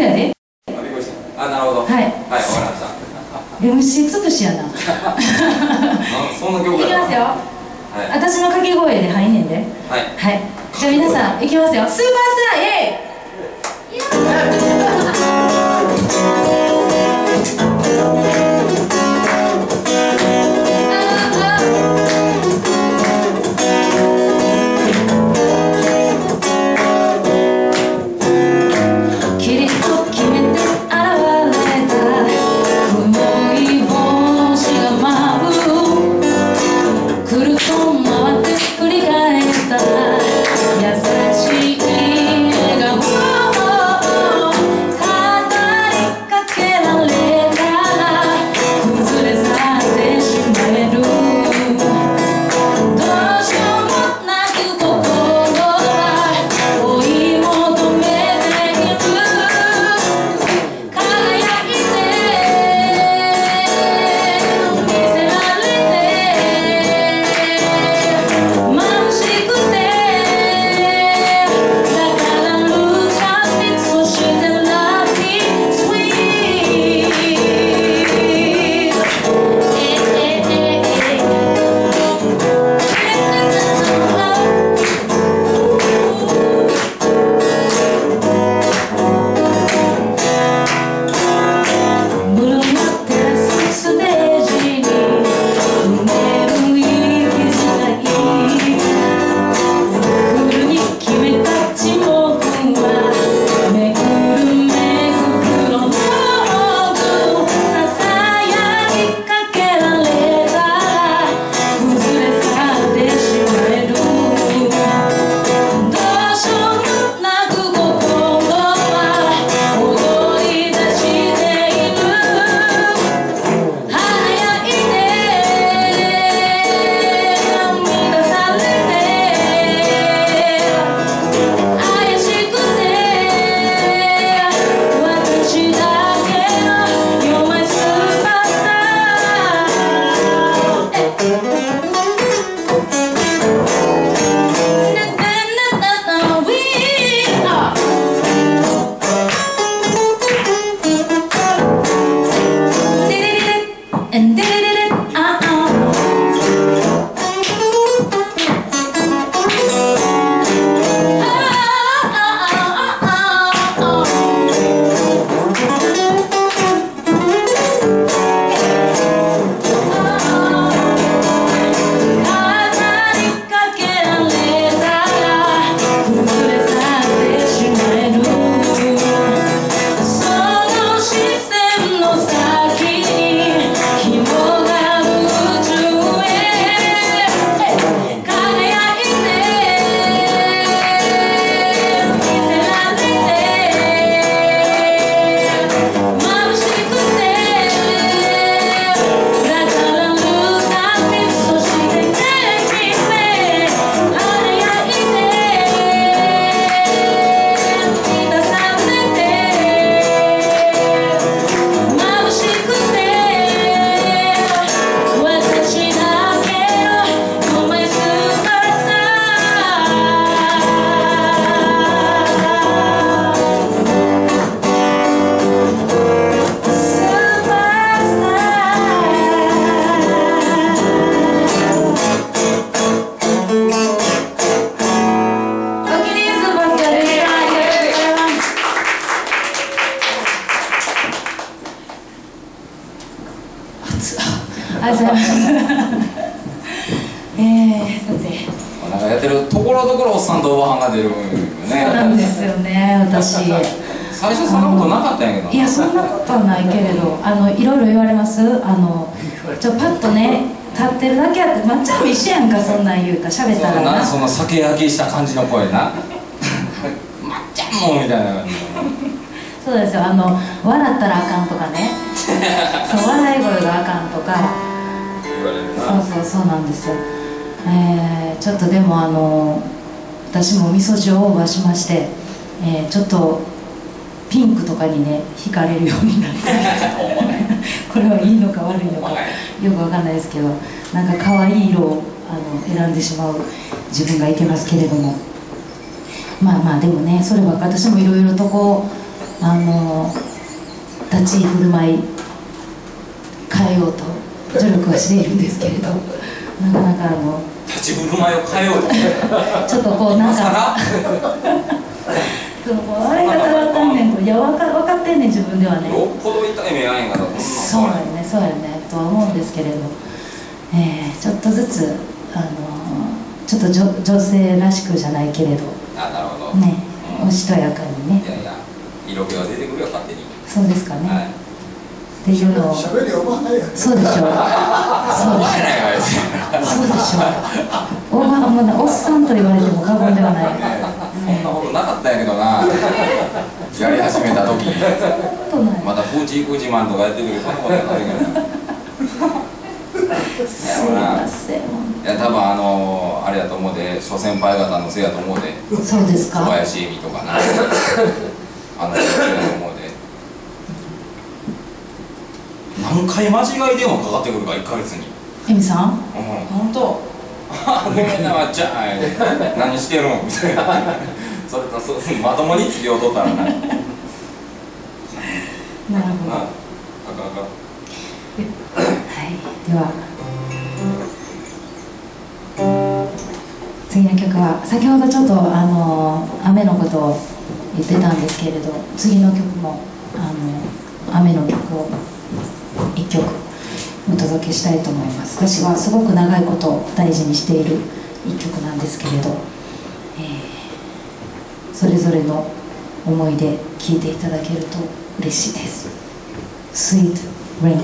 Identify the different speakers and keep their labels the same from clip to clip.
Speaker 1: そうやで。
Speaker 2: あ、びっくりした。あ、なるほど。はい、はい、わかりました。
Speaker 1: MC つぶしやな。
Speaker 2: そんな曲
Speaker 1: いきますよ。
Speaker 2: はい、
Speaker 1: 私の掛け声で入んねんで。はい。はい。じゃあ皆さんいきますよ。スーパースターイエイ。
Speaker 2: なんかやってるところどころおっさんとおばはんが出るよね。
Speaker 1: そうなんですよね、私。
Speaker 2: 最初そんなことなかったんやけど。
Speaker 1: いや、そんなことはないけれど、いろいろ言われます。パッとね、立ってるだけやって、まっちゃんも一緒やんか、そんなん言うた、喋ったらな。
Speaker 2: その酒焼きした感じの声な。まっちゃんもみたいな感じ。
Speaker 1: そうですよ、笑ったらあかんとかね。そう、笑い声があかんとか。そうなんですよ。ちょっとでも私もみそじをオーバーしまして、ちょっとピンクとかにね惹かれるようになってこれはいいのか悪いのかよくわかんないですけど、なんか可愛い色を選んでしまう自分がいてますけれども、まあでもね、そればっか私もいろいろとこう立ち振る舞い変えようと努力はしているんですけれど、なかなか
Speaker 2: 立ち振る舞いを変えようと
Speaker 1: ちょっとこうなんかそのあれがわかんねん、いや分かってんねん自分ではね。
Speaker 2: よっぽど痛い目やんやから
Speaker 1: そうやねそうやねとは思うんですけれど、ちょっとずつちょっと女性らしくじゃないけれど、
Speaker 2: なるほど
Speaker 1: ね、おしとやかにね。
Speaker 2: いやいや色気が出てくるよ勝手に。
Speaker 1: そうですかね、
Speaker 2: はい、
Speaker 1: っていうのを
Speaker 3: 喋りお前や。
Speaker 1: そうでしょう。そうでしょう。そうでしょう。おっさんと言われても過言ではない。
Speaker 2: そんなことなかったんやけどな。やり始めた時に。またプーチーク自慢とかやってるけど、そんなことなかったけど。
Speaker 1: すいません。
Speaker 2: いや多分あれやと思うで、諸先輩方のせいやと思うで。
Speaker 1: そうですか。
Speaker 2: 小林恵美とかな。せいやと思うで。何回間違い電話かかってくるか1ヶ月に。
Speaker 1: 恵美さん？
Speaker 2: 本当。ごめんなまっちゃん。何してるんみたいな。それとまともに次を取ったらな。なるほど。あかんあかん。
Speaker 1: はい、では次の曲は先ほどちょっと雨のことを言ってたんですけれど、次の曲も雨の曲を1曲お届けしたいと思います。私はすごく長いことを大事にしている1曲なんですけれど、それぞれの思い出聴いていただけると嬉しいです。Sweet Rain。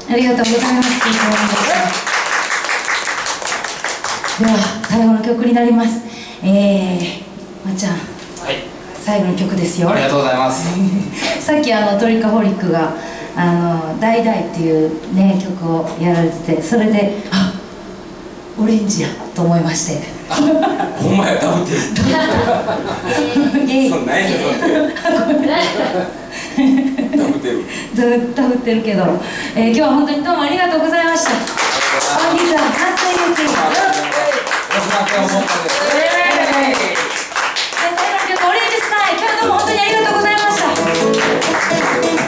Speaker 1: ありがとうございます。では最後の曲になります。まっちゃん、はい、最後の曲ですよ。
Speaker 2: ありがとうございます。
Speaker 1: さっきトリカホリックが「ダイダイ」っていうね曲をやられてて、それであオレンジやと思いまして。
Speaker 2: ほんまや、ダブってる。そんなんやねん。ダブってる。
Speaker 1: ダブってるけど、今日は本当にどうもありがとうございました。本日は完成予定。最後の曲オレンジスカイ。今日はどうも本当にありがとうございました。